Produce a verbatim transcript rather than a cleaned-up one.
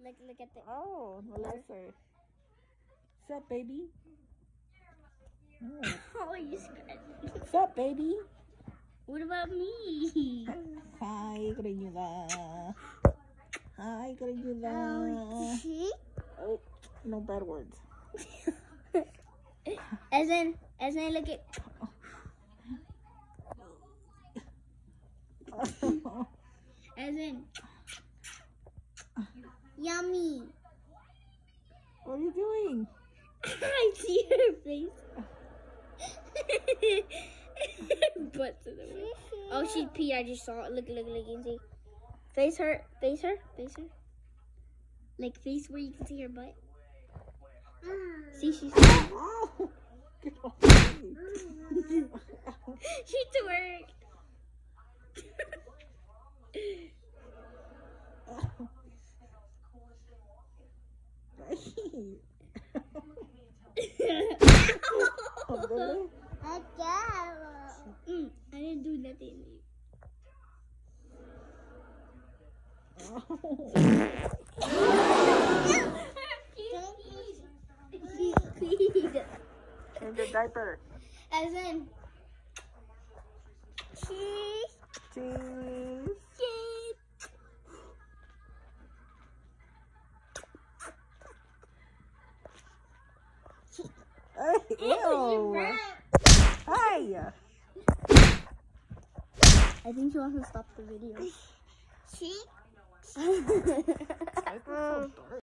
Look, look at the. Oh, Melissa. What's up, baby? Oh. Oh, you scratching. What's up, baby? What about me? Hi, Greñuda. Hi, Greñuda. Oh, see? Oh, no bad words. Ezlyn, Ezlyn, look at. Ezlyn. Yummy. What are you doing? I see her face. Butt to the way. Oh, she peed. I just saw it. Look, look, look. You can see. Face her. Face her. Face her. Like face where you can see her butt. See, she's. Oh, get off me. She twerked. Oh, really? mm, I didn't do nothing. Change the diaper. Ezlyn. Cheese. Cheese. Cheese. Hey, ew. Hey. I think she wants to stop the video. She?